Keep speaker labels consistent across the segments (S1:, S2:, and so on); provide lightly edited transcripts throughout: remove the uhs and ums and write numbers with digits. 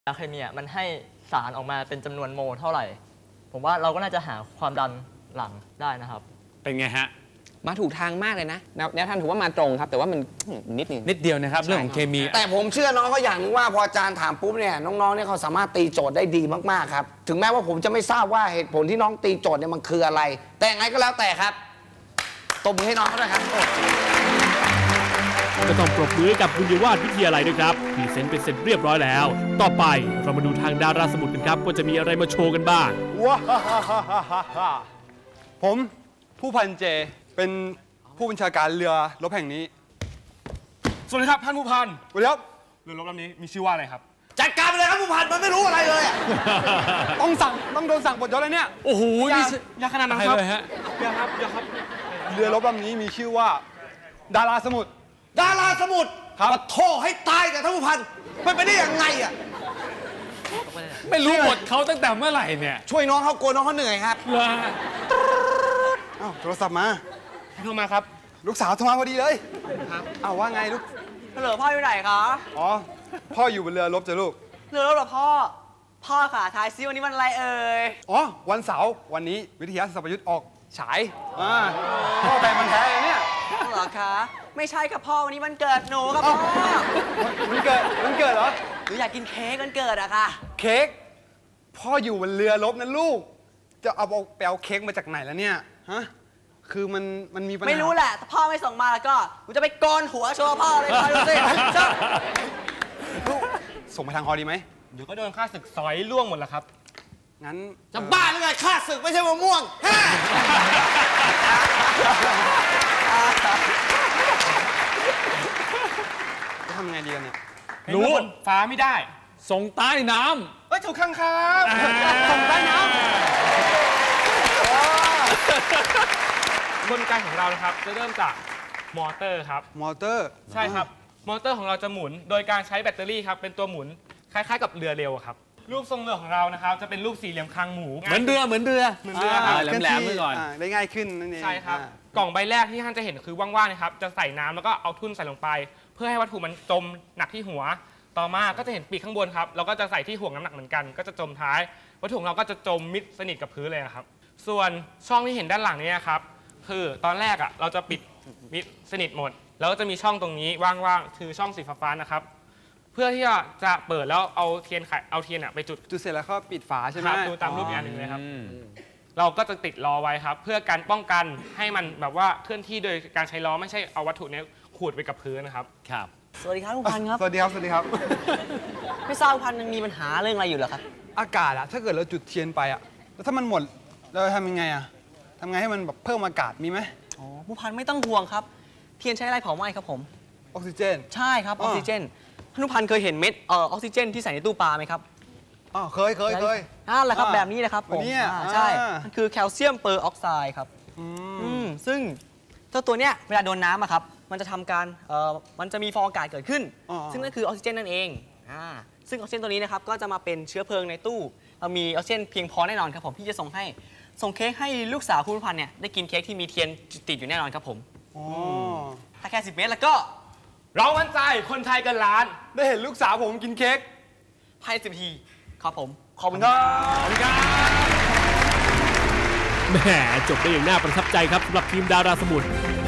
S1: ยาเคมีมันให้สารออกมาเป็นจำนวนโมลเท่าไหร่ผมว่าเราก็น่าจะหาความดันหลังได้นะครับ
S2: เป็นไงฮะ
S3: มาถูกทางมากเลยนะแนวทางถือว่ามาตรงครับแต่ว่ามันนิดเดียว
S2: นะครับเรื่องของเคมี
S4: แต่ผมเชื่อน้องเขาอย่างนึงว่าพออาจารย์ถามปุ๊บเนี่ยน้องๆเนี่ยเขาสามารถตีโจทย์ได้ดีมากๆครับถึงแม้ว่าผมจะไม่ทราบว่าเหตุผลที่น้องตีโจทย์เนี่ยมันคืออะไร แต่ยังไงก็แล้วแต่ครับตบมือให้น้องเขาด้วยครับ
S5: ก็ต้องปรบมือกับบุญยวาฒวิทยาลัยด้วยครับพรีเซนต์เป็นเสร็จเรียบร้อยแล้วต่อไปเรามาดูทางดาราสมุทรกันครับว่าจะมีอะไรมาโชว์กันบ้าง
S6: ว้าผมผู้พันเจเป็นผู้บัญชาการเรือรบแห่งนี้
S2: สวัสดีครับท่านผู้พัน
S6: สวัสดีครับ
S2: เรือรบลำนี้มีชื่อว่าอะไรครับ
S4: จัดการไปเลยครับผู้พันมันไม่รู้อะไรเลย
S6: ต้องโดนสั่งปลดยศเลยเนี่ย
S2: โอ้โห
S6: อย่าขนาดนั้นครับอย่าครับเรือรบลำนี้มีชื่อว่าดาราสมุทร
S4: ครับโทษให้ตายแต่ท่านผู้พันมันไปได้ยังไงอ่ะ
S2: ไม่รู้บทเขาตั้งแต่เมื่อไหร่เนี่ย
S4: ช่วยน้องเขากลัวน้องเขาเหนื่อยครับ
S6: โทรศัพท์มา
S2: โทรมาครับ
S6: ลูกสาวโทรมาพอดีเลยครับว่าไงลูก
S7: ฮัลโหลพ่ออยู่ไหนคะ
S6: อ๋อพ่ออยู่บนเรือรบจ้ะลูก
S7: เรือรบเหรอพ่อค่ะทายซิวันนี้วันอะไรเอ่ย
S6: อ๋อวันเสาร์วันนี้วิทยาศาสตร์ประยุทธ์ออกฉายพ่อแบ่งมันแท้เลยเนี่ย
S7: เหรอคะไม่ใช่ค่ะพ่อวันนี้วันเกิดหนูครับพ่อ
S6: วันเกิดเหรอ
S7: หนูอยากกินเค้กวันเกิดอะค่ะ
S6: เค้กพ่ออยู่บนเรือรบนะลูกจะเอาไปเอาเค้กมาจากไหนแล้วเนี่ยฮะคือมันมีปัญหา
S7: ไม่รู้แหละถ้าพ่อไม่ส่งมาแล้วก็หนูจะไปโกนหัวโชว์พ่อเลยพ่อดูสิ
S6: ส่งไปทางฮอดีไหม
S2: เดี๋ยวก็โดนข้าศึกสอยล่วงหมดแล้วครับ
S4: งั้นจะบ้าหรือไงข้าศึกไม่ใช่มะม่วง
S6: จะทำไงดีกันเนี่ย
S2: รู้ฟ้าไม่ได้ส่งใต้น้
S6: ำถูกข้างครับส่งใต้น้ำ
S2: กลไกของเรานะครับจะเริ่มจากมอเตอร์ครับ
S6: มอเตอร์
S2: ใช่ครับมอเตอร์ของเราจะหมุนโดยการใช้แบตเตอรี่ครับเป็นตัวหมุนคล้ายๆกับเรือเร็วครับรูปทรงเรือของเรานะครับจะเป็นรูปสี่เหลี่ยมคางหมู
S3: เหมือนเรือ
S2: แหลม
S6: ๆไปก่อนได้ง่ายขึ้นนั่นเอง
S2: ใช่ครับกล่องใบแรกที่ท่านจะเห็นคือว่างๆนะครับจะใส่น้ำแล้วก็เอาทุ่นใส่ลงไปเพื่อให้วัตถุมันจมหนักที่หัวต่อมาก็จะเห็นปีกข้างบนครับเราก็จะใส่ที่ห่วงน้ำหนักเหมือนกันก็จะจมท้ายวัตถุของเราก็จะจมมิดสนิทกับพื้นเลยครับส่วนช่องที่เห็นด้านหลังนี้ครับคือตอนแรกเราจะปิดมิดสนิทหมดแล้วก็จะมีช่องตรงนี้ว่างๆคือช่องสีฟ้าๆนะครับเพื่อที่จะเปิดแล้วเอาเทียนไปจุด
S6: เสร็จแล้วก็ปิดฝาใช่ไหม
S2: ดูตามรูปอีกอันหนึ่งเลยครับเราก็จะติดล้อไว้ครับเพื่อการป้องกันให้มันแบบว่าเคลื่อนที่โดยการใช้ล้อไม่ใช่เอาวัตถุนี้ขูดไปกับพื้นนะครับ
S3: ครับ
S7: สวัสดีครับผู้พันครับ
S6: สวัสดีครับ
S7: ไม่ทราบผู้พันยังมีปัญหาเรื่องอะไรอยู่เหรอครับ
S6: อากาศถ้าเกิดเราจุดเทียนไปแล้วถ้ามันหมดเราทำยังไงทำไงให้มันแบบเพิ่มอากาศมีไหม
S7: ผู้พันไม่ต้องห่วงครับเทียนใช้อะไรเผาไหม้ครับผม
S6: ออกซิเจน
S7: ใช่ครับออกซิเจนผู้พันเคยเห็นเม็ดออกซิเจนที่ใส่ในตู้ปลาไหมครับ
S6: เคย
S7: นั่นแหละครับแบบนี้นะครับผมใช่มันคือแคลเซียมเปอร์ออกไซด์ครับซึ่งเจ้าตัวเนี้ยเวลาโดนน้ำครับมันจะทำการมันจะมีฟองอากาศเกิดขึ้นซึ่งนั่นคือออกซิเจนนั่นเองซึ่งออกซิเจนตัวนี้นะครับก็จะมาเป็นเชื้อเพลิงในตู้เรามีออกซิเจนเพียงพอแน่นอนครับผมที่จะส่งเค้กให้ลูกสาวคุณผู้พันเนี่ยได้กินเค้กที่มีเทียนติดอยู่แน่นอนครับผมถ้าแค่10 เมตรแล้วก็
S2: เรามั่นใจคนไทยกันล้าน
S6: ได้เห็นลูกสาวผมกินเค้ก
S7: ภายใน10 นาทีครับผมขอบคุณครับ
S5: แหมจบได้อย่างน่าประทับใจครับสำหรับทีมดาราสมุทร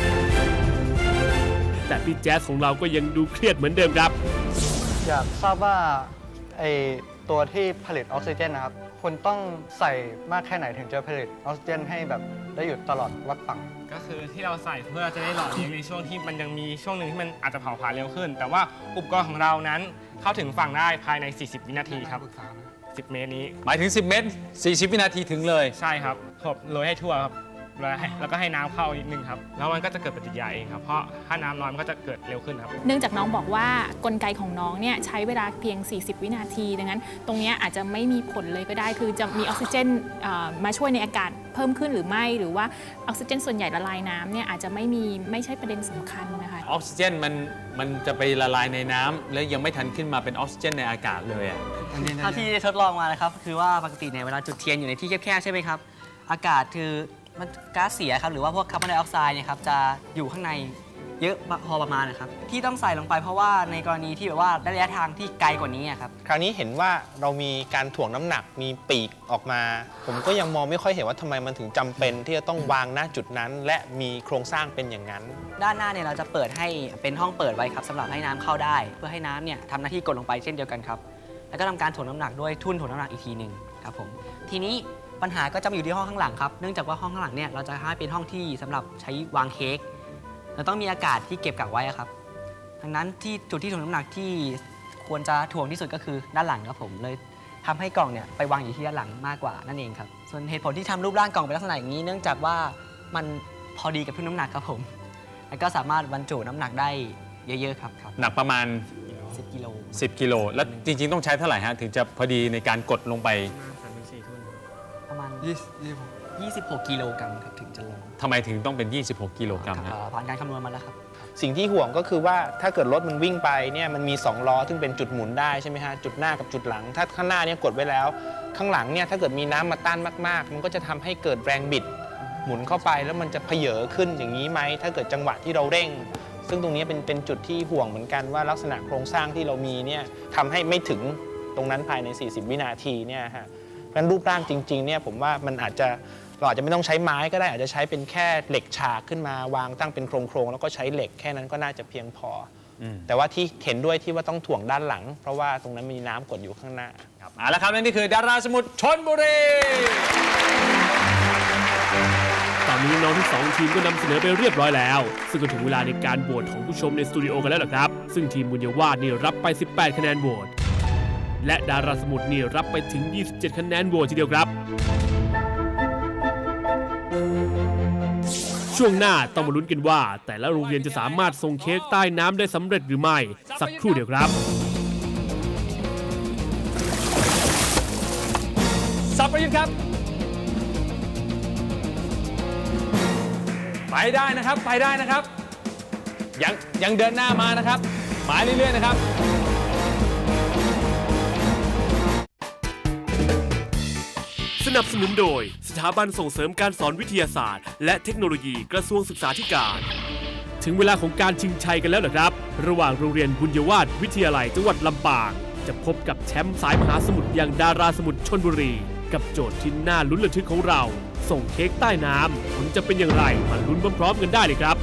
S5: แต่พี่แจ๊สของเราก็ยังดูเครียดเหมือนเดิมครับ
S8: อยากทราบว่าตัวที่ผลิตออกซิเจนนะครับคุณต้องใส่มากแค่ไหนถึงจะผลิตออกซิเจนให้แบบได้อยู่ตลอดวัดฝั่ง
S2: ก็คือที่เราใส่เพื่อจะได้หล่อเลี้ยงในช่วงที่มันยังมีช่วงหนึ่งที่มันอาจจะเผาผลาญเร็วขึ้นแต่ว่าอุปกรณ์ของเรานั้นเข้าถึงฝั่งได้ภายใน40 วินาทีครับ10 เมตรนี้
S3: หมายถึง10 เมตร40 วินาทีถึงเลย
S2: ใช่ครับโรยให้ทั่วครับแล้วก็ให้น้ำเข้านิดนึงครับแล้วมันก็จะเกิดปฏิกิริยาเองครับเพราะถ้าน้ำน้อยมันก็จะเกิดเร็วขึ้นครับ
S9: เนื่องจากน้องบอกว่ากลไกของน้องเนี่ยใช้เวลาเพียง40 วินาทีดังนั้นตรงนี้อาจจะไม่มีผลเลยก็ได้คือจะมีออกซิเจนมาช่วยในอากาศเพิ่มขึ้นหรือไม่หรือว่าออกซิเจนส่วนใหญ่ละลายน้ำเนี่ยอาจจะไม่ใช่ประเด็นสำคัญนะคะ
S3: ออกซิเจนมันจะไปละลายในน้ำแล้วยังไม่ทันขึ้นมาเป็นออกซิเจนในอากาศเลย
S7: ถ้าที่ทดลองมานะครับคือว่าปกติเนี่ยเวลาจุดเทียนอยู่ในที่แคบๆใช่ไหมครับอากาศคือมันก๊าซเสียครับหรือว่าพวกคาร์บอนไดออกไซด์เนี่ยครับจะอยู่ข้างในเยอะพอประมาณนะครับที่ต้องใส่ลงไปเพราะว่าในกรณีที่แบบว่าระยะทางที่ไกลกว่านี้ครับ
S10: คราวนี้เห็นว่าเรามีการถ่วงน้ำหนักมีปีกออกมาผมก็ยังมองไม่ค่อยเห็นว่าทำไมมันถึงจำเป็นที่จะต้องวางณจุดนั้นและมีโครงสร้างเป็นอย่างนั้น
S7: ด้านหน้าเนี่ยเราจะเปิดให้เป็นห้องเปิดไว้ครับสำหรับให้น้ำเข้าได้เพื่อให้น้ำเนี่ยทำหน้าที่กดลงไปเช่นเดียวกันครับแล้วก็ทำการถ่วงน้ำหนักด้วยทุ่นถ่วงน้ำหนักอีกทีหนึ่งครับผมทีนี้ปัญหาก็จะมาอยู่ที่ห้องข้างหลังครับเนื่องจากว่าห้องข้างหลังเนี่ยเราจะให้เป็นห้องที่สำหรับใช้วางเค้กเราต้องมีอากาศที่เก็บกักไว้ครับดังนั้นที่จุดที่ถ่วงน้ำหนักที่ควรจะถ่วงที่สุดก็คือด้านหลังครับผมเลยทำให้กล่องเนี่ยไปวางอยู่ที่ด้านหลังมากกว่านั่นเองครับส่วนเหตุผลที่ทำรูปร่างกล่องเป็นลักษณะอย่างนี้เนื่องจากว่ามันพอดีกับทุ่นน้ำหนักครับผมแล้วก็สามารถบรรจุน้ำหนักได้เยอะๆครับ
S3: หนักประมาณ
S7: 10 กิโล
S3: 10 กิโลแล้วจริงๆต้องใช้เท่าไหร่ฮะถึงจะพอดีในการกดลงไป
S7: ประมาณ26 กิโลกรัมครับถึงจะลง
S3: ทำไมถึงต้องเป็น26 กิโลกรัมฮะ
S7: ผ่านการคำนวณมาแล้วครับ
S10: สิ่งที่ห่วงก็คือว่าถ้าเกิดรถมันวิ่งไปเนี่ยมันมี2ล้อซึ่งเป็นจุดหมุนได้ใช่ไหมฮะจุดหน้ากับจุดหลังถ้าข้างหน้าเนี่ยกดไว้แล้วข้างหลังเนี่ยถ้าเกิดมีน้ำมาต้านมากๆมันก็จะทำให้เกิดแรงบิดหมุนเข้าไปแล้วมันจะเพเยอขึ้นอย่างนี้ไหมถ้าเกิดจังหวะที่เราเร่งซึ่งตรงนี้เป็นจุดที่ห่วงเหมือนกันว่าลักษณะโครงสร้างที่เรามีเนี่ยทำให้ไม่ถึงตรงนั้นภายใน40 วินาทีเนี่ยฮะเพราะฉะนั้นรูปร่างจริงๆเนี่ยผมว่ามันอาจจะเราอาจจะไม่ต้องใช้ไม้ก็ได้อาจจะใช้เป็นแค่เหล็กฉากขึ้นมาวางตั้งเป็นโครงๆแล้วก็ใช้เหล็กแค่นั้นก็น่าจะเพียงพอแต่ว่าที่เห็นด้วยที่ว่าต้องถ่วงด้านหลังเพราะว่าตรงนั้นมีน้ำกดอยู่ข้างหน้า
S3: ครับเอาละครับนี่คือดาราสมุทรชลบุรี
S5: ตอนนี้น้องทั้ง2ทีมก็นำเสนอไปเรียบร้อยแล้วซึ่งก็ถึงเวลาในการโหวตของผู้ชมในสตูดิโอกันแล้วล่ะครับซึ่งทีมบุญยวาดนี่รับไป18คะแนนโหวตและดาราสมุทรนี่รับไปถึง27คะแนนโหวตทีเดียวครับช่วงหน้าต้องมาลุ้นกันว่าแต่ละโรงเรียนจะสามารถส่งเค้กใต้น้ำได้สำเร็จหรือไม่สักครู่เดียวครับ
S3: สับประยุทธ์ครับไปได้นะครับไปได้นะครับยังเดินหน้ามานะครับมาเรื่อยๆนะครับ
S5: สนับสนุนโดยสถาบันส่งเสริมการสอนวิทยาศาสตร์และเทคโนโลยีกระทรวงศึกษาธิการถึงเวลาของการชิงชัยกันแล้วเหรอครับระหว่างโรงเรียนบุญยวาทวิทยาลัยจังหวัดลำปางจะพบกับแชมป์สายมหาสมุทรอย่างดาราสมุทรชลบุรีกับโจทย์ที่น่าลุ้นระทึกของเราส่งเค้กใต้น้ำผลจะเป็นอย่างไรมาลุ้นพร้อมๆกันได้เลยครับ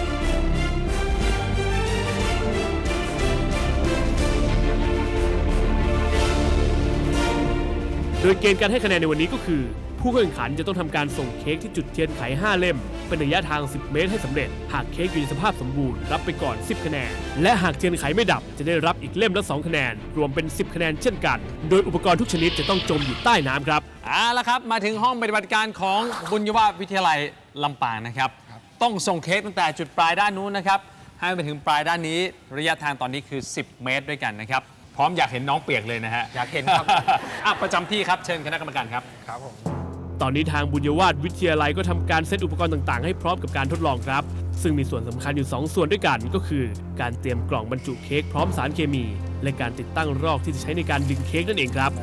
S5: โดยเกณฑ์การให้คะแนนในวันนี้ก็คือผู้แข่งขันจะต้องทำการส่งเค้กที่จุดเทียนไข5เล่มเป็นระยะทาง10 เมตรให้สำเร็จหากเค้กอยู่ในสภาพสมบูรณ์รับไปก่อน10คะแนนและหากเทียนไขไม่ดับจะได้รับอีกเล่มละ2คะแนนรวมเป็น10คะแนนเช่นกันโดยอุปกรณ์ทุกชนิดจะต้องจมอยู่ใต้น้ำครับ
S3: เอาละครับมาถึงห้องปฏิบัติการของบุญยวาทวิทยาลัยลำปางนะครับต้องส่งเค้กตั้งแต่จุดปลายด้านนู้นนะครับให้ไปถึงปลายด้านนี้ระยะทางตอนนี้คือ10 เมตรด้วยกันนะครับพร้อมอยากเห็นน้องเปียกเลยนะฮะ
S10: อยากเห็นครับ
S3: ประจำที่ครับเชิญคณะกรรมการครับ
S10: ครับผม
S5: ตอนนี้ทางบุญยวาทวิทยาลัยก็ทำการเซตอุปกรณ์ต่างๆให้พร้อมกับการทดลองครับซึ่งมีส่วนสำคัญอยู่2ส่วนด้วยกันก็คือการเตรียมกล่องบรรจุเค้กพร้อมสารเคมีและการติดตั้งรอกที่จะใช้ในการดึงเค้กนั่นเองครับ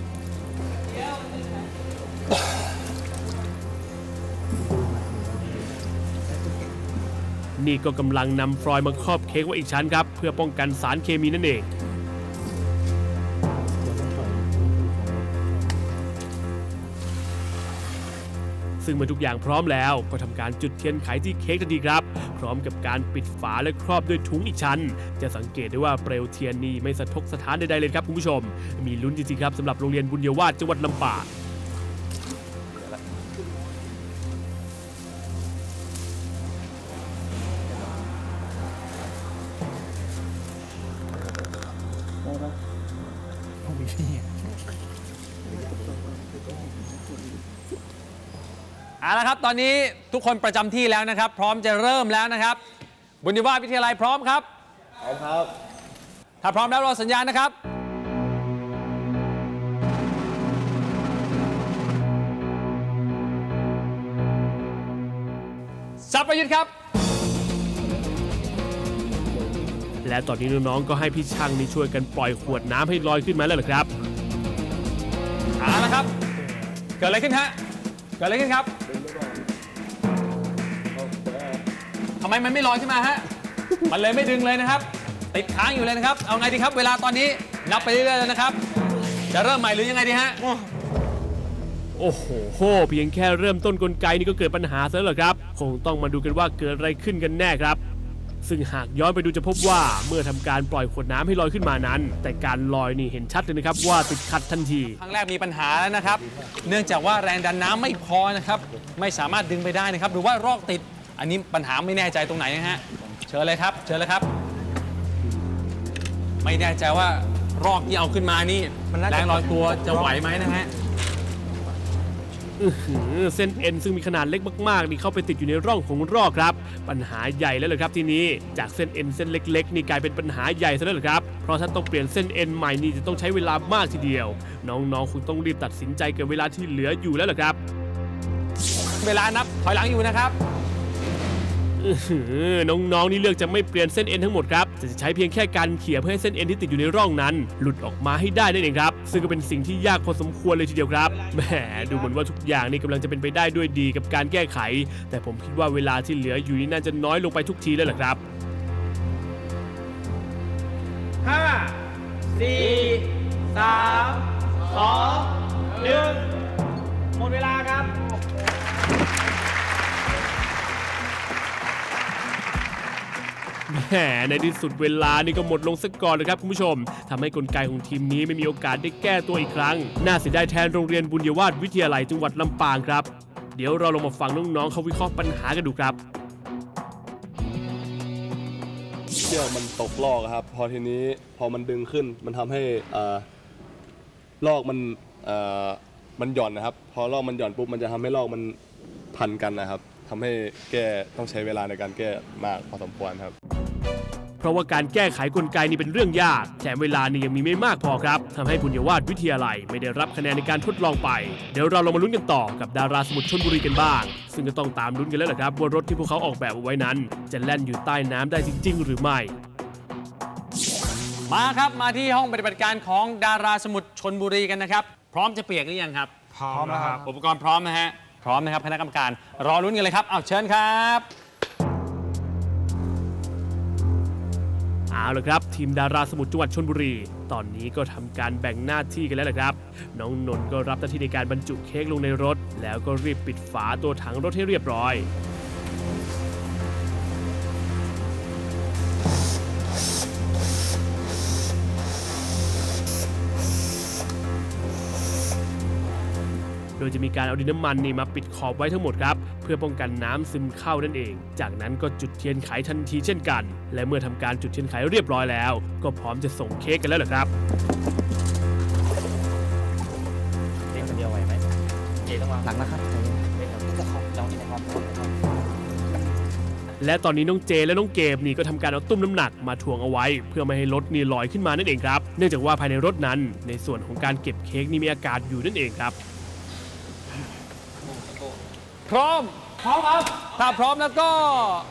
S5: นี่ก็กำลังนำฟลอยล์มาครอบเค้กไว้อีกชั้นครับเพื่อป้องกันสารเคมีนั่นเองซึ่งเมื่อทุกอย่างพร้อมแล้วก็ทำการจุดเทียนไขที่เค้กทันทีครับพร้อมกับการปิดฝาและครอบด้วยถุงอีกชั้นจะสังเกตได้ว่าเปลวเทียนนี้ไม่สะทกสะท้านใดๆเลยครับคุณผู้ชมมีลุ้นจริงๆครับสำหรับโรงเรียนบุญยวาทจังหวัดลำปาง
S3: เอาละครับตอนนี้ทุกคนประจำที่แล้วนะครับพร้อมจะเริ่มแล้วนะครับบุญยวาทวิทยาลัยพร้อมครับพร้อมครับถ้าพร้อมแล้วรอสัญญาณนะครับสับประยุทธ์ครับ
S5: และตอนนี้น้องๆก็ให้พี่ช่างนี่ช่วยกันปล่อยขวดน้ำให้ลอยขึ้นมาแล้วเหรอครับ
S3: เอาละครับเกิดอะไรขึ้นฮะเกิดอะไรขึ้นครับทำไมมันไม่ลอยขึ้นมาฮะมันเลยไม่ดึงเลยนะครับติดค้างอยู่เลยนะครับเอาไงดีครับเวลาตอนนี้นับไปเรื่อยๆแล้วนะครับจะเริ่มใหม่หรือยังไงดีฮะ
S5: โอ้โหเพียงแค่เริ่มต้นกลไกนี่ก็เกิดปัญหาซะแล้วครับคงต้องมาดูกันว่าเกิดอะไรขึ้นกันแน่ครับซึ่งหากย้อนไปดูจะพบว่าเมื่อทำการปล่อยขวดน้ำให้ลอยขึ้นมานั้นแต่การลอยนี่เห็นชัดเลยนะครับว่าติดขัดทันที
S3: ครั้งแรกมีปัญหาแล้วนะครับเนื่องจากว่าแรงดันน้ำไม่พอนะครับไม่สามารถดึงไปได้นะครับหรือว่ารอกติดอันนี้ปัญหาไม่แน่ใจตรงไหนนะฮะเชิญเลยครับเชิญเลยครับไม่แน่ใจว่ารอกที่เอาขึ้นมานี่แรงลอยตัวจะไหวไหมนะฮะ
S5: เส้นเอ็นซึ่งมีขนาดเล็กมากๆนี่เข้าไปติดอยู่ในร่องของรอกครับปัญหาใหญ่แล้วเลยครับทีนี้จากเส้นเอ็นเส้นเล็กๆนี่กลายเป็นปัญหาใหญ่ซะแล้วครับเพราะถ้าต้องเปลี่ยนเส้นเอ็นใหม่นี่จะต้องใช้เวลามากทีเดียวน้องๆคงต้องรีบตัดสินใจกับเวลาที่เหลืออยู่แล้วล่ะครับ
S3: เวลานับถอยหลังอยู่นะครับ
S5: น้องๆนี่เลือกจะไม่เปลี่ยนเส้นเอ็นทั้งหมดครับจะใช้เพียงแค่การเขี่ยเพื่อให้เส้นเอ็นที่ติดอยู่ในร่องนั้นหลุดออกมาให้ได้นั่นเองครับซึ่งก็เป็นสิ่งที่ยากพอสมควรเลยทีเดียวครับแหมดูเหมือนว่าทุกอย่างนี่กำลังจะเป็นไปได้ด้วยดีกับการแก้ไขแต่ผมคิดว่าเวลาที่เหลืออยู่นี่น่าจะน้อยลงไปทุกทีแล้วล่ะครับ
S3: 5 4 3 2 1หมดเวลาครับ
S5: แหมในที่สุดเวลานี่ก็หมดลงสักก่อนเลยครับคุณผู้ชมทำให้กลไกของทีมนี้ไม่มีโอกาสได้แก้ตัวอีกครั้งน่าเสียดายแทนโรงเรียนบุญยวาทวิทยาลัยจังหวัดลำปางครับเดี๋ยวเราลองมาฟังน้องๆเขาวิเคราะห์ปัญหากันดูครับ
S11: เชือกมันตกลอกครับพอทีนี้พอมันดึงขึ้นมันทำให้ลอกมันหย่อนนะครับพอลอกมันหย่อนปุ๊บมันจะทำให้ลอกมันพันกันนะครับทำให้แก้ต้องใช้เวลาในการแก้มากพอสมควรครับ
S5: เพราะว่าการแก้ไขกลไกนี้เป็นเรื่องยากแถมเวลานี่ยังมีไม่มากพอครับทำให้บุญยวาทวิทยาลัยไม่ได้รับคะแนนในการทดลองไปเดี๋ยวเราลองมาลุ้นกันต่อกับดาราสมุทรชลบุรีกันบ้างซึ่งก็ต้องตามลุ้นกันแล้วแหละครับว่ารถที่พวกเขาออกแบบเอาไว้นั้นจะแล่นอยู่ใต้น้ำได้จริงๆหรือไม่
S3: มาครับมาที่ห้องปฏิบัติการของดาราสมุทรชลบุรีกันนะครับพร้อมจะเปียกหรือยังครับ
S2: พร้อมแล้วครับ
S3: อุปกรณ์พร้อมนะฮะพร้อมนะครับคณะกรรมการรอลุ้นกันเลยครับเอาเชิญครับ
S5: เอาละครับทีมดาราสมุทรจังหวัดชลบุรีตอนนี้ก็ทำการแบ่งหน้าที่กันแล้วนะครับน้องนนท์ก็รับหน้าที่ในการบรรจุเค้กลงในรถแล้วก็รีบปิดฝาตัวถังรถให้เรียบร้อยโดยจะมีการเอาดินน้ำมันนี่มาปิดขอบไว้ทั้งหมดครับเพื่อป้องกันน้ำซึมเข้านั่นเองจากนั้นก็จุดเทียนไขทันทีเช่นกันและเมื่อทำการจุดเทียนไขเรียบร้อยแล้วก็พร้อมจะส่งเค้กกันแล้วครับ
S7: เค้กคนเดียวไหวไหมเจต้องวางหลังนะครับจะขอบเจ้านี่นะครับ
S5: และตอนนี้น้องเจและน้องเกมนี่ก็ทำการเอาตุ้มน้ำหนักมาถ่วงเอาไว้เพื่อไม่ให้รถนี่ลอยขึ้นมานั่นเองครับเนื่องจากว่าภายในรถนั้นในส่วนของการเก็บเค้กนี่มีอากาศอยู่นั่นเองครับ
S3: พร้อมครับถ้าพร้อมแล้วก็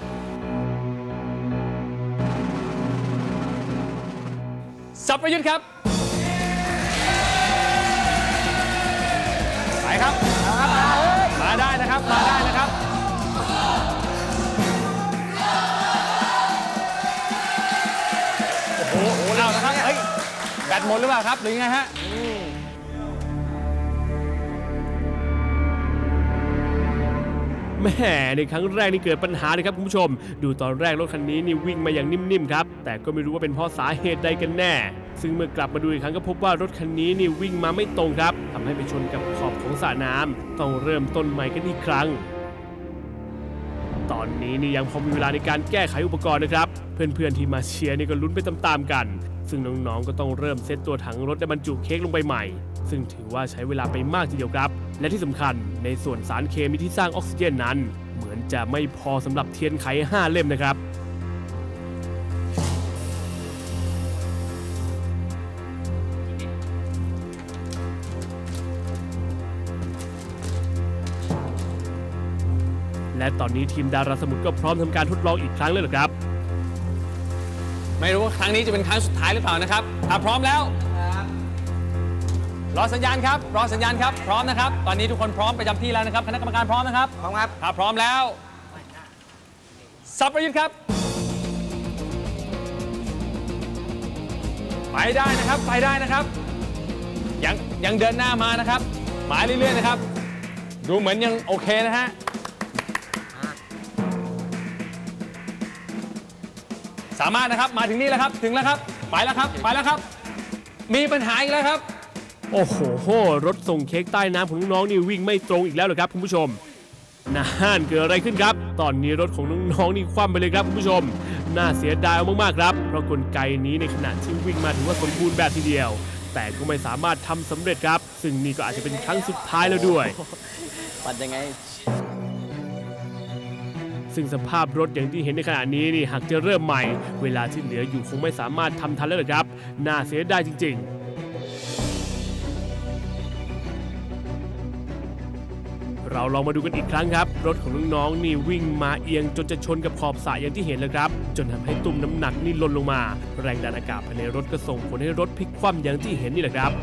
S3: สับประยุทธ์ครับไปครับมาได้นะครับมาได้นะครับโอ้โหเอาละครับเฮ้ยแบตหมดหรือเปล่าครับหรือยังไงฮะ
S5: แหมในครั้งแรกนี่เกิดปัญหาเลยครับคุณผู้ชมดูตอนแรกรถคันนี้นี่วิ่งมาอย่างนิ่มๆครับแต่ก็ไม่รู้ว่าเป็นเพราะสาเหตุใดกันแน่ซึ่งเมื่อกลับมาดูอีกครั้งก็พบว่ารถคันนี้นี่วิ่งมาไม่ตรงครับทำให้ไปชนกับขอบของสระน้ำต้องเริ่มต้นใหม่กันอีกครั้งตอนนี้นี่ยังพอมีเวลาในการแก้ไขอุปกรณ์นะครับเพื่อนๆที่มาเชียร์นี่ก็ลุ้นไปตามๆกันซึ่งน้องๆก็ต้องเริ่มเซตตัวถังรถและบรรจุเค้กลงไปใหม่ซึ่งถือว่าใช้เวลาไปมากทีเดียวครับและที่สำคัญในส่วนสารเคมีที่สร้างออกซิเจนนั้นเหมือนจะไม่พอสำหรับเทียนไข5 เล่มนะครับและตอนนี้ทีมดาราสมุทรก็พร้อมทำการทดลองอีกครั้งเลยเหรอครับ
S3: ไม่รู้ว่าครั้งนี้จะเป็นครั้งสุดท้ายหรือเปล่านะครับถ้าพร้อมแล้วรอสัญญาณครับรอสัญญาณครับพร้อมนะครับตอนนี้ทุกคนพร้อมประจำที่แล้วนะครับคณะกรรมการพร้อมนะครับ
S7: พร้อมครับ
S3: ถ้าพร้อมแล้วสับประยุทธ์ครับไปได้นะครับไปได้นะครับยังเดินหน้ามานะครับมาเรื่อยๆนะครับดูเหมือนยังโอเคนะฮะสามารถนะครับมาถึงนี่แล้วครับถึงแล้วครับไปแล้วครับมีปัญหาอีกแล้วครับ
S5: โอ้โหรถส่งเค้กใต้น้ำของน้องๆนี่วิ่งไม่ตรงอีกแล้วเหรอครับคุณผู้ชมน่านเกิดอะไรขึ้นครับตอนนี้รถของน้องๆนี่คว่ำไปเลยครับคุณผู้ชมน่าเสียดายมากๆครับเพราะกลไกนี้ในขณะที่วิ่งมาถือว่าสมบูรณ์แบบทีเดียวแต่ก็ไม่สามารถทำสำเร็จครับซึ่งนี่ก็อาจจะเป็นครั้งสุดท้ายแล้วด้วย
S1: ปัดยังไง
S5: ซึ่งสภาพรถอย่างที่เห็นในขณะนี้นี่หากจะเริ่มใหม่เวลาที่เหลืออยู่คงไม่สามารถทำทันแล้วครับน่าเสียดายจริงๆเราลองมาดูกันอีกครั้งครับรถของน้องๆนี่วิ่งมาเอียงจนจะชนกับขอบสระอย่างที่เห็นเลยครับจนทำให้ตุ้มน้ำหนักนี่หล่นลงมาแรงดันอากาศภายในรถก็ส่งผลให้รถพลิกคว่ำอย่างที่เห็นนี่แหละครับ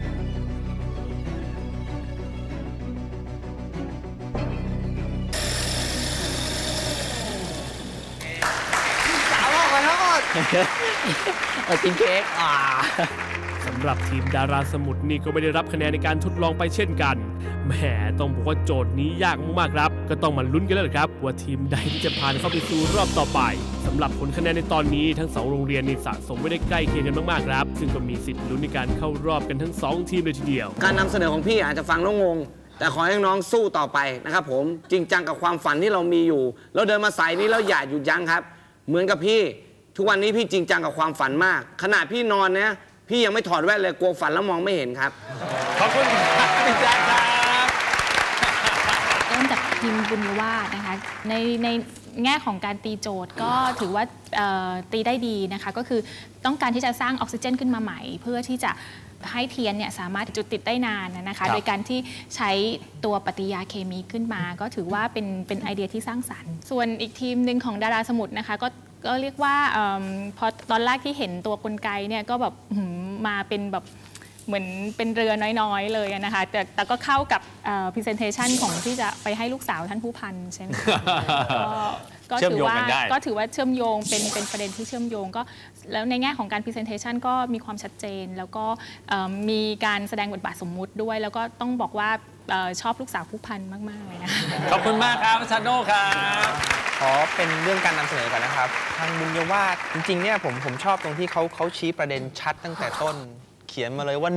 S1: กินเค้ก
S5: สำหรับทีมดาราสมุทรนี่ก็ไม่ได้รับคะแนนในการทดลองไปเช่นกันแหมต้องบอกว่าโจทย์นี้ยากมากๆครับก็ต้องมาลุ้นกันแล้วครับว่าทีมใดที่จะผ่านเข้าไปสู่รอบต่อไปสำหรับผลคะแนนในตอนนี้ทั้ง2โรงเรียนนี่สะสมไว้ได้ใกล้เคียงกันมากๆครับซึ่งก็มีสิทธิ์ลุ้นในการเข้ารอบกันทั้ง2ทีมเลยทีเดียว
S4: การนำเสนอของพี่อาจจะฟังแล้วงงแต่ขอให้น้องสู้ต่อไปนะครับผมจริงจังกับความฝันที่เรามีอยู่แล้วเดินมาสายนี้แล้วอย่าหยุดยั้งครับเหมือนกับพี่ทุกวันนี้พี่จริงจังกับความฝันมากขณะพี่นอนเนี่ยพี่ยังไม่ถอดแว่นเลยกลัวฝันแล้วมองไม่เห็นครับ
S3: ขอบคุณครับพี่แจ๊คครับ
S9: เริ่มจากทีมบุญยวาสนะคะในแง่ของการตีโจทย์ก็ถือว่าตีได้ดีนะคะก็คือต้องการที่จะสร้างออกซิเจนขึ้นมาใหม่เพื่อที่จะให้เทียนเนี่ยสามารถจุดติดได้นานนะคะโดยการที่ใช้ตัวปฏิกิริยาเคมีขึ้นมาก็ถือว่าเป็นไอเดียที่สร้างสรรค์ส่วนอีกทีมหนึ่งของดาราสมุทรนะคะก็เรียกว่าพอตอนแรกที่เห็นตัวกลไกเนี่ยก็แบบมาเป็นแบบเหมือนเป็นเรือน้อยๆเลยนะคะแต่ก็เข้ากับ presentation ของที่จะไปให้ลูกสาวท่านผู้พันใช่ไหมก็ถือว่าเชื่อมโยงเป็นประเด็นที่เชื่อมโยงก็แล้วในแง่ของการ presentation ก็มีความชัดเจนแล้วก็มีการแสดงบทบาทสมมุติด้วยแล้วก็ต้องบอกว่าชอบลูกสาวผู้พันมากๆเลยนะ
S3: ขอบคุณมากครับชันโน่ครับ
S10: ขอเป็นเรื่องการนำเสนอก่อนนะครับทางบุญยวาสจริงๆเนี่ยผมชอบตรงที่เขาชี้ประเด็นชัดตั้งแต่ต้นเขียนมาเลยว่า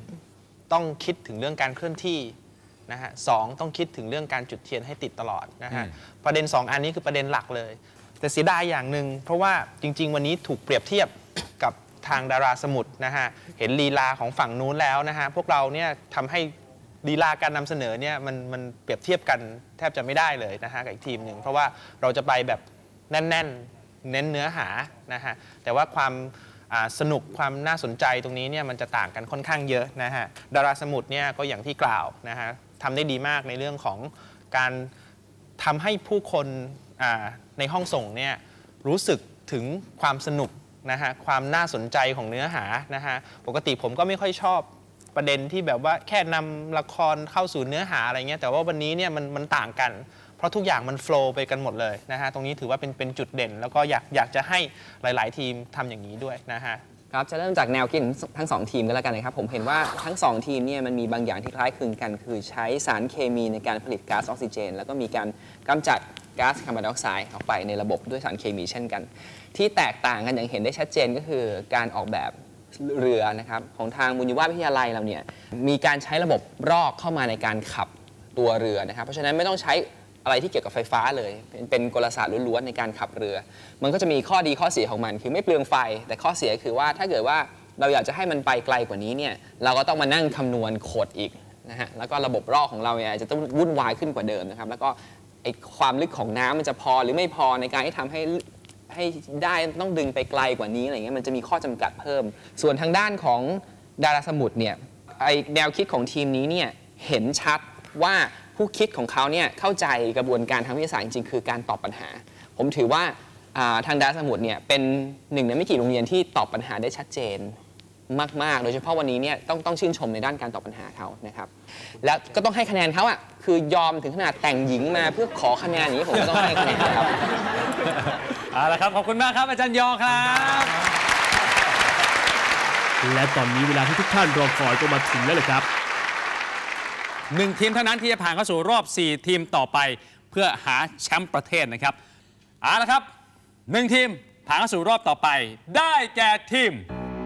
S10: 1ต้องคิดถึงเรื่องการเคลื่อนที่นะฮะ2ต้องคิดถึงเรื่องการจุดเทียนให้ติดตลอดนะฮะประเด็น2อันนี้คือประเด็นหลักเลยแต่เสียดายอย่างหนึ่งเพราะว่าจริงๆวันนี้ถูกเปรียบเทียบกับทางดาราสมุทรนะฮะเห็นลีลาของฝั่งนู้นแล้วนะฮะพวกเราเนี่ยทำให้ลีลาการนำเสนอเนี่ยมันเปรียบเทียบกันแทบจะไม่ได้เลยนะฮะกับอีกทีมหนึ่งเพราะว่าเราจะไปแบบแน่นเน้นเนื้อหานะฮะแต่ว่าความสนุกความน่าสนใจตรงนี้เนี่ยมันจะต่างกันค่อนข้างเยอะนะฮะดาราสมุทรเนี่ยก็อย่างที่กล่าวนะฮะทำได้ดีมากในเรื่องของการทำให้ผู้คนในห้องส่งเนี่ยรู้สึกถึงความสนุกนะฮะความน่าสนใจของเนื้อหานะฮะปกติผมก็ไม่ค่อยชอบประเด็นที่แบบว่าแค่นำละครเข้าสู่เนื้อหาอะไรเงี้ยแต่ว่าวันนี้เนี่ยมันต่างกันเพราะทุกอย่างมันโฟลว์ไปกันหมดเลยนะฮะตรงนี้ถือว่าเป็นจุดเด่นแล้วก็อยากจะให้หลายๆทีมทำอย่างนี้ด้วยนะฮะ
S12: ครับจะเริ่มจากแนวคิดทั้ง2ทีมกันแล้วกันนะครับผมเห็นว่าทั้ง2ทีมเนี่ยมันมีบางอย่างที่คล้ายคลึงกันคือใช้สารเคมีในการผลิตก๊าซออกซิเจนแล้วก็มีการกำจัดก๊าซคาร์บอนไดออกไซด์ออกไปในระบบด้วยสารเคมีเช่นกันที่แตกต่างกันอย่างเห็นได้ชัดเจนก็คือการออกแบบเรือนะครับของทางบุญยวาสวิทยาลัยเราเนี่ยมีการใช้ระบบรอกเข้ามาในการขับตัวเรือนะครับเพราะฉะนั้นไม่ต้องใช้อะไรที่เกี่ยวกับไฟฟ้าเลยเป็นกลศาสตร์ล้วนๆในการขับเรือมันก็จะมีข้อดีข้อเสียของมันคือไม่เปลืองไฟแต่ข้อเสียคือว่าถ้าเกิดว่าเราอยากจะให้มันไปไกลกว่านี้เนี่ยเราก็ต้องมานั่งคำนวณโคดอีกนะฮะแล้วก็ระบบรอกของเราเนี่ยจะต้องวุ่นวายขึ้นกว่าเดิมนะครับแล้วก็ไอ้ความลึกของน้ำมันจะพอหรือไม่พอในการที่ทำให้ได้ต้องดึงไปไกลกว่านี้อะไรเงี้ยมันจะมีข้อจำกัดเพิ่มส่วนทางด้านของดาราสมุทรเนี่ยไอแนวคิดของทีมนี้เนี่ยเห็นชัดว่าผู้คิดของเขาเนี่ยเข้าใจกระบวนการทางวิทยาศาสตร์จริงๆคือการตอบปัญหาผมถือว่าทางดาราสมุทรเนี่ยเป็นหนึ่งในไม่กี่โรงเรียนที่ตอบปัญหาได้ชัดเจนมากๆโดยเฉพาะวันนี้เนี่ยต้องชื่นชมในด้านการตอบปัญหาเขานะครับแล้วก็ต้องให้คะแนนเขาอ่ะคือยอมถึงขนาดแต่งหญิงมาเพื่อขอคะแนนนี้ผมก็ต้องให้คะแนนครับ
S3: เอาละครับขอบคุณมากครับอาจารย์ยอครับ
S5: และตอนนี้เวลาที่ทุกท่านรอคอยก็มาถึงแล้วเลยครับ
S3: 1 ทีมเท่านั้นที่จะผ่านเข้าสู่รอบ 4 ทีมต่อไปเพื่อหาแชมป์ประเทศนะครับเอาละครับ 1 ทีมผ่านเข้าสู่รอบต่อไปได้แก่ทีม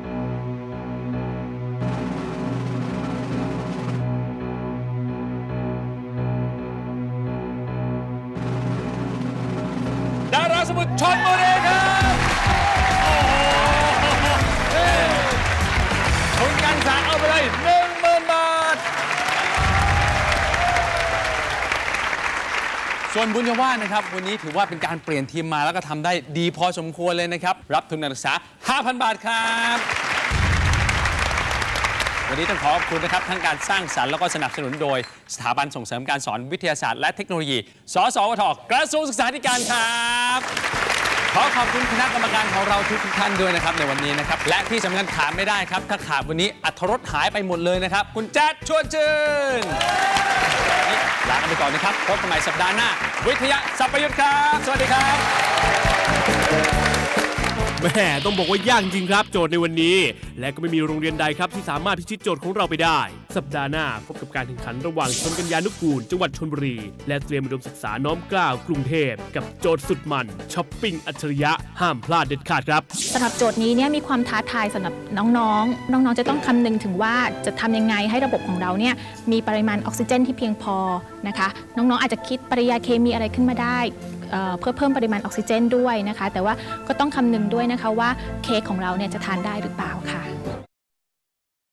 S3: ดาราสมุทรชลบุรีครับทุนการศึกษาเอาไปเลย 10,000 บาทส่วนบุญยวาฒนะครับวันนี้ถือว่าเป็นการเปลี่ยนทีมมาแล้วก็ทำได้ดีพอสมควรเลยนะครับรับทุนการศึกษา 5,000 บาทครับวันนี้ต้องขอขอบคุณนะครับทั้งการสร้างสรรค์แล้วก็สนับสนุนโดยสถาบันส่งเสริมการสอนวิทยาศาสตร์และเทคโนโลยีสสวทกระทรวงศึกษาธิการครับขอขอบคุณคณะกรรมการของเราทุกท่านด้วยนะครับในวันนี้นะครับและที่สำคัญขาดไม่ได้ครับถ้าขาดวันนี้อรรถรสหายไปหมดเลยนะครับคุณแจ๊ดชวนชื่นลากันไปก่อนนะครับพบกันใหม่สัปดาห์หน้าวิทยาสัพพยุทธ์ครับสวัสดีครับ
S5: แม่ต้องบอกว่ายากจริงครับโจทย์ในวันนี้และก็ไม่มีโรงเรียนใดครับที่สามารถพิชิตโจทย์ของเราไปได้สัปดาห์หน้าพบกับการแข่งขันระหว่างชลกัญญานุกูลจังหวัดชลบุรีและเตรียมอุดมศึกษาน้อมเกล้ากรุงเทพกับโจทย์สุดมันช้อปปิ้งอัจฉริยะห้ามพลาดเด็ดขาดครับ
S9: สำหรับโจทย์นี้เนี่ยมีความท้าทายสำหรับน้องๆจะต้องคำนึงถึงว่าจะทำยังไงให้ระบบของเราเนี่ยมีปริมาณออกซิเจนที่เพียงพอนะคะน้องๆอาจจะคิดปริยาเคมีอะไรขึ้นมาได้เพื่อเพิ่มปริมาณออกซิเจนด้วยนะคะแต่ว่าก็ต้องคำนึงด้วยนะคะว่าเค้กของเราเนี่ยจะทานได้หรือเปล่าค่ะ